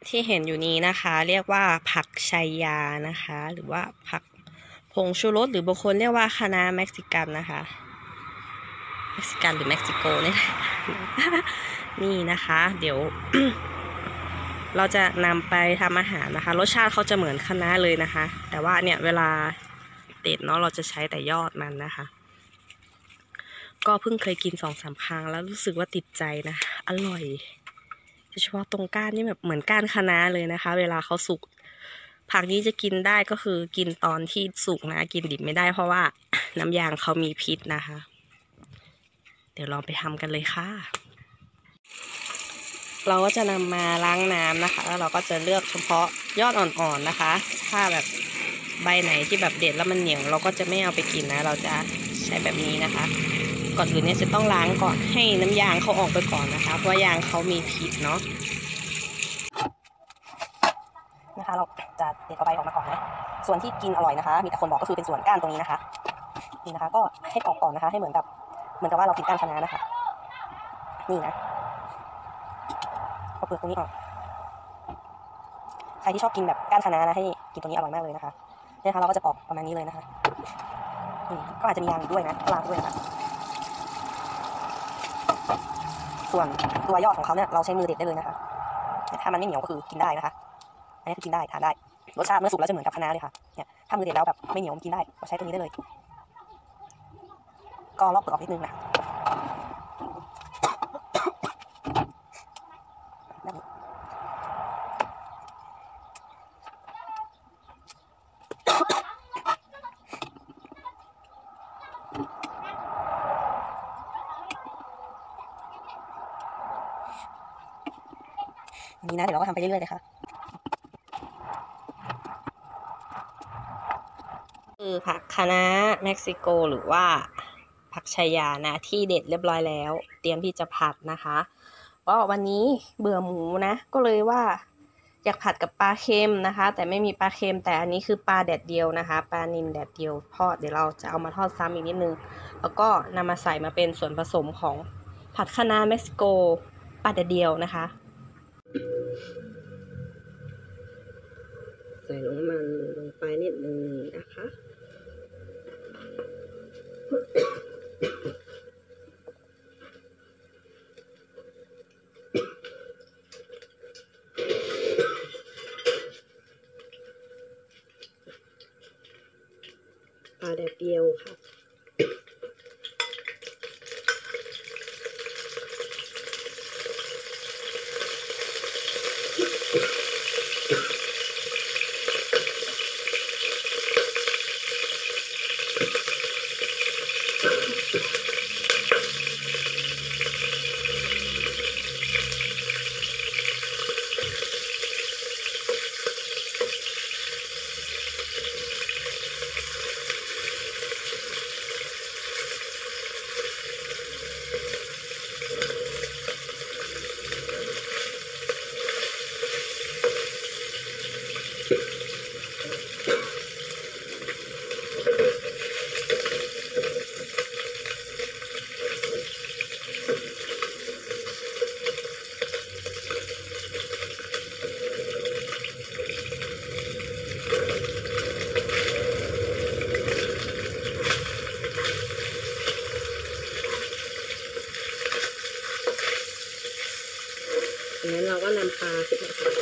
ที่เห็นอยู่นี้นะคะเรียกว่าผักชายานะคะหรือว่าผักผงชูรสหรือบางคนเรียกว่าคะน้าเม็กซิกันนะคะเม็กซิกันหรือเม็กซิโกนี่ นี่นะคะเดี๋ยว เราจะนำไปทำอาหารนะคะรสชาติเขาจะเหมือนคะน้าเลยนะคะแต่ว่าเนี่ยเวลาเด็ดเนาะเราจะใช้แต่ยอดมันนะคะก็เพิ่งเคยกิน2-3 ครั้งแล้วรู้สึกว่าติดใจนะอร่อยโดยเฉพาะตรงก้านนี่แบบเหมือนก้านคะน้าเลยนะคะเวลาเขาสุกผักนี้จะกินได้ก็คือกินตอนที่สุกนะกินดิบไม่ได้เพราะว่า น้ำยางเขามีพิษนะคะเดี๋ยวลองไปทำกันเลยค่ะเราก็จะนำมาล้างน้ำนะคะแล้วเราก็จะเลือกเฉพาะยอดอ่อนๆนะคะถ้าแบบใบไหนที่แบบเด็ดแล้วมันเหนียวเราก็จะไม่เอาไปกินนะเราจะใช้แบบนี้นะคะก่อนอื่นเนี่ยจะต้องล้างก่อนให้น้ำยางเขาออกไปก่อนนะคะเพราะยางเขามีพิษเนาะนะคะเราจะเด็ดเอาใบออกมาก่อนนะส่วนที่กินอร่อยนะคะมีแต่คนบอกก็คือเป็นส่วนก้านตรงนี้นะคะนี่นะคะก็ให้ปอกก่อนนะคะให้เหมือนกับว่าเรากินก้านคะน้านะคะนี่นะเอาเปลือกตรงนี้ออกใครที่ชอบกินแบบก้านคะน้านะให้กินตรงนี้อร่อยมากเลยนะคะเนี่ยค่ะเราก็จะปอกประมาณนี้เลยนะคะก็อาจจะมียางด้วยนะล้างด้วยนะคะส่วนตัวยอดของเขาเนี่ยเราใช้มือเด็ดได้เลยนะคะถ้ามันไม่เหนียวก็คือกินได้นะคะอันนี้คือกินได้ทานได้รสชาติเมื่อสุกแล้วจะเหมือนกับคะน้าเลยค่ะเนี่ยถ้ามือเด็ดแล้วแบบไม่เหนียวกินได้ก็ใช้ตัวนี้ได้เลยก็ลอกเปลือกออกนิดนึงนะนี่นะเดี๋ยวเราก็ทำไปเรื่อยๆเลยค่ะคือผักคะน้าเม็กซิโกหรือว่าผักชายานะที่เด็ดเรียบร้อยแล้วเตรียมที่จะผัดนะคะก็วันนี้เบื่อหมูนะก็เลยว่าอยากผัดกับปลาเค็มนะคะแต่ไม่มีปลาเค็มแต่อันนี้คือปลาแดดเดียวนะคะปลานิลแดดเดียวทอดเดี๋ยวเราจะเอามาทอดซ้ำอีกนิดนึงแล้วก็นำมาใส่มาเป็นส่วนผสมของผัดคะน้าเม็กซิโกปลาแดดเดียวนะคะใส่น้ำมันลงไปนิดนึงนะคะปลาแดดเดียวค่ะงั้นเราก็นำปลาขึ้นมาค่ะ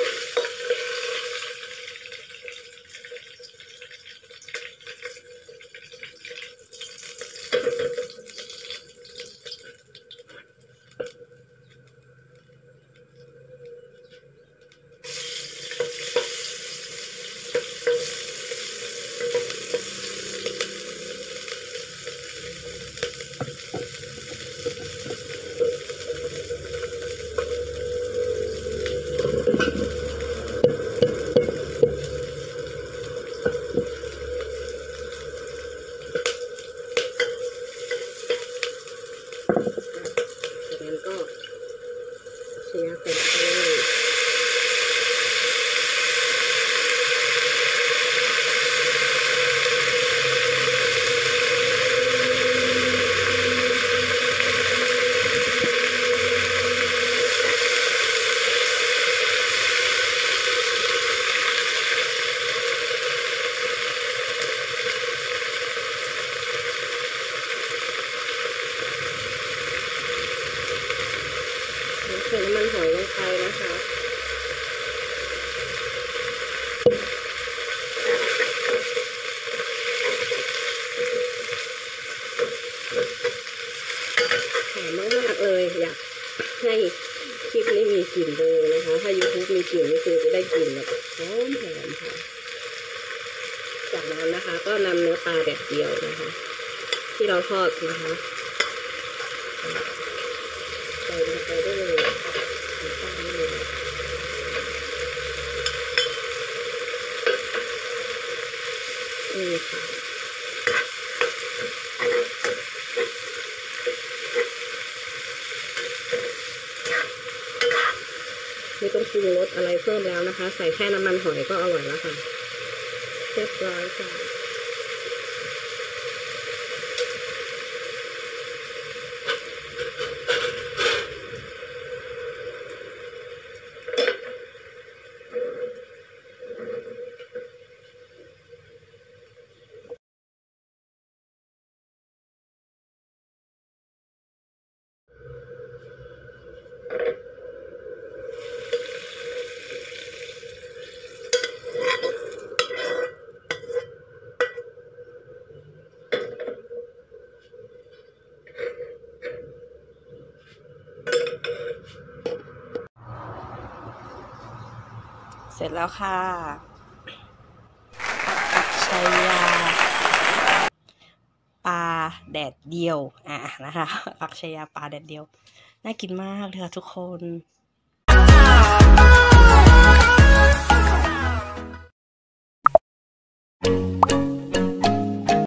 ใส่น้ำมันหอยลงไปนะคะหอมมากๆเลยอยากให้คลิปนี้มีกลิ่นเลยนะคะถ้า YouTube มีกลิ่นนี่คือจะได้กลิ่นแบบหอมค่ะจากนั้นนะคะก็นำเนื้อปลาแดดเดียวนะคะที่เราทอดนะคะใส่ลงไปได้เลยตั้งได้เลยนี่ค่ะไม่ต้องปรุงรสอะไรเพิ่มแล้วนะคะใส่แค่น้ำมันหอยก็อร่อยแล้วค่ะเรียบร้อยค่ะเสร็จแล้วค่ะผักชัยยาปลาแดดเดียวนะคะผักชัยยาปลาแดดเดียวน่ากินมากเลยค่ะทุกคน